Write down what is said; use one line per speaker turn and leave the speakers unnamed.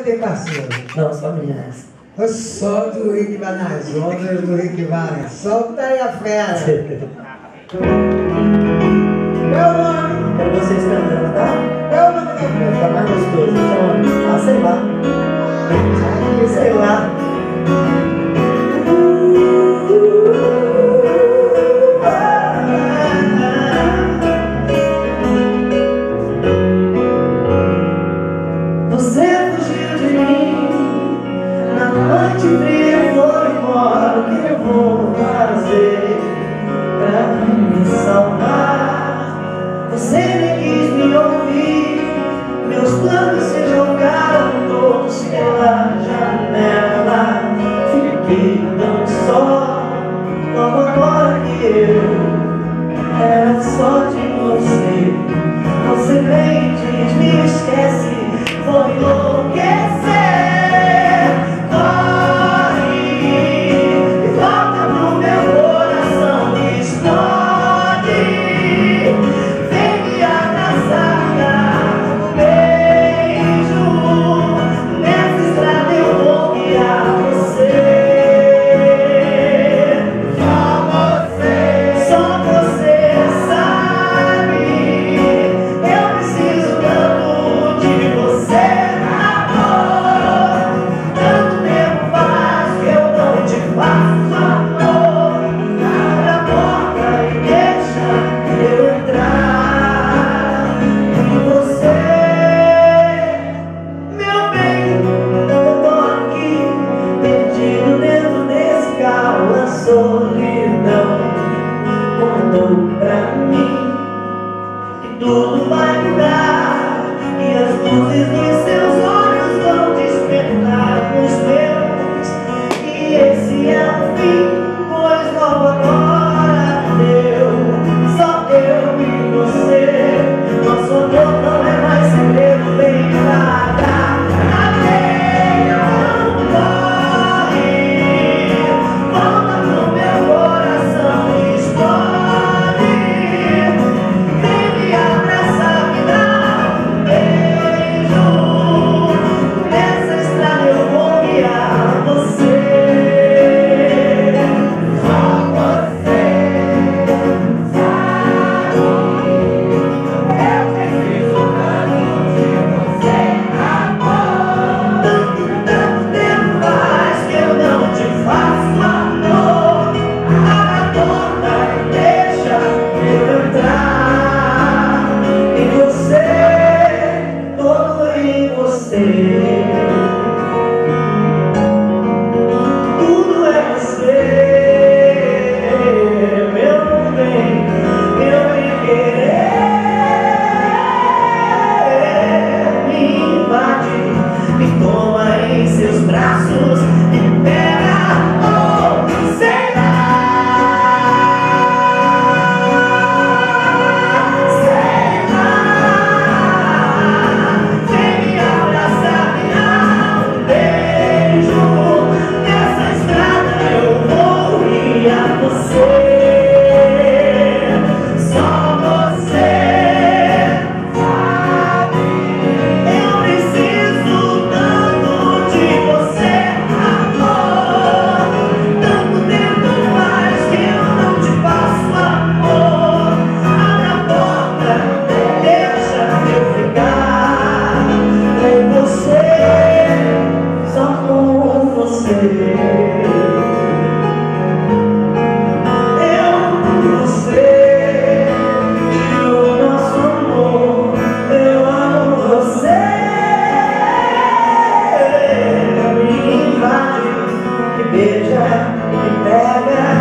ter parceiro?
Não, só minha essa.
Só do Rick vai nas ondas do Rick vai. Solta aí a fera. Meu nome.
Quero vocês cantando, tá?
Meu nome da fera.
Tá mais gostoso. Então, sei lá. Sei lá. Você fugiu de mim na noite fria, foi embora. O que eu vou fazer pra me salvar? Você nem quis me ouvir, meus planos se jogaram todos pela janela. Fiquei tão só, logo agora que eu era só de você. Você vem, diz, me esquece, vou enlouquecer. Corre e volta pro meu coração que explode. Vem me abraçar, dar um beijo. Nessa estrada eu vou guiar você. Só você sabe. Eu preciso tanto de você, amor. Tanto tempo faz que eu não te faço amor. Abre a porta e deixa eu entrar em você. Meu bem, eu tô aqui, perdido dentro desse carro. A solidão contou pra mim que tudo vai mudar e as luzes dos seus olhos vão despertar nos meus. E esse é o fim, pois logo agora só eu e você. Nosso amor não é mais segredo, vem nada. Volta pro meu coração e explode. Vem me abraçar, me dar um beijo. Nessa estrada eu vou guiar você. Só você sabe. Eu preciso tanto de você, amor. Tanto tempo faz que eu não te faço amor. Abre a porta e deixa eu entrar em você, todo em você. Tudo é você, meu bem, meu querer. Me invade, me toma em seus braços, me pega, oh, sei lá. Sei lá. Vem me abraçar, me dar um beijo. Nessa estrada eu vou guiar você. Só você sabe. Eu preciso tanto de você, amor. Tanto tempo faz que eu não te faço amor. Abre a porta, deixa eu ficar em você, só com você. Eu, você e o nosso amor. Eu amo você. Me invade, me beija, me pega.